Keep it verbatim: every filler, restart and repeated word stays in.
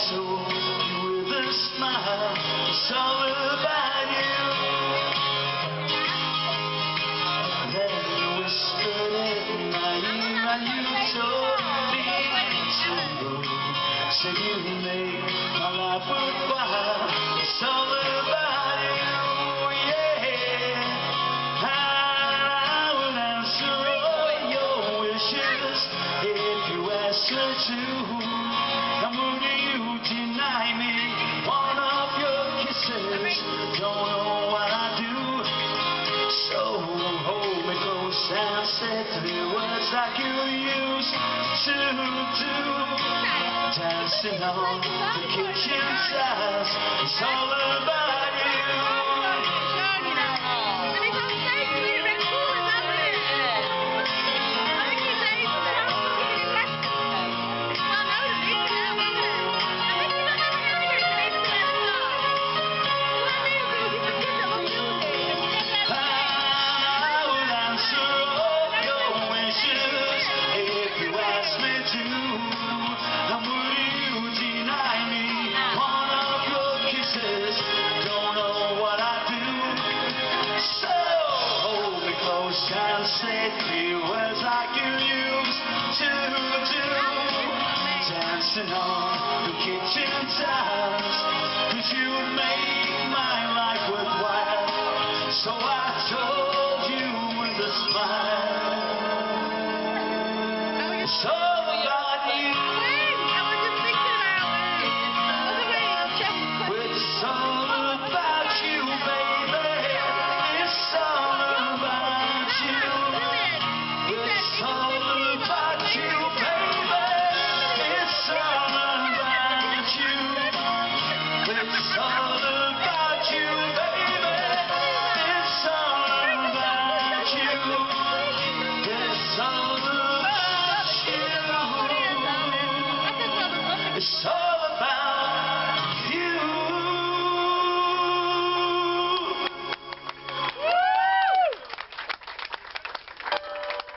told you with a smile, it's all about you. Then you whispered in my ear and you told me to go. Said you made my life worthwhile, it's all about you, yeah. I will answer all your wishes if you ask her to. And would you deny me one of your kisses? Don't know what I do. So hold me close and say three words like you used to do. Dancing on the kitchen tiles, it's all about you. And say three words like you used to do. Dancing on the kitchen tiles, 'cause you make my life worthwhile. So I